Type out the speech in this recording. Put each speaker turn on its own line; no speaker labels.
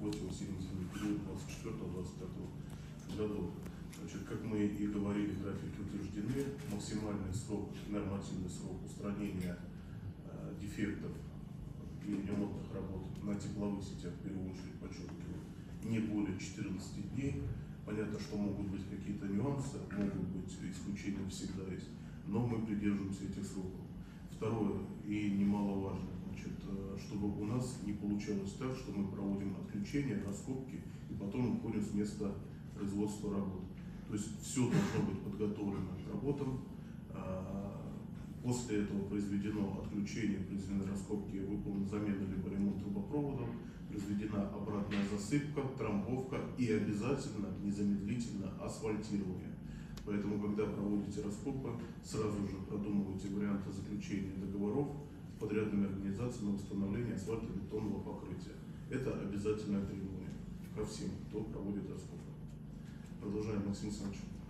проходите в осенне-зимний период 24-25 годов. Значит, как мы и говорили, графики утверждены. Максимальный срок, нормативный срок устранения дефектов и ремонтных работ на тепловых сетях, в первую очередь, подчеркиваю, не более 14 дней. Понятно, что могут быть какие-то нюансы, могут быть исключения, всегда есть, но мы придерживаемся этих сроков. Второе и немаловажно, значит, чтобы у нас не получалось так, что мы проводим отключение, раскопки и потом уходим с места производства работ. То есть все должно быть подготовлено к работам. После этого произведено отключение, произведены раскопки, выполнена замена либо ремонт трубопроводов, произведена обратная засыпка, трамбовка и обязательно незамедлительно асфальтирование. Поэтому, когда проводите раскопы, сразу же продумывайте варианты заключения договоров с подрядными организациями на восстановление асфальтобетонного покрытия. Это обязательное требование ко всем, кто проводит раскопы. Продолжаем, Максим Александрович.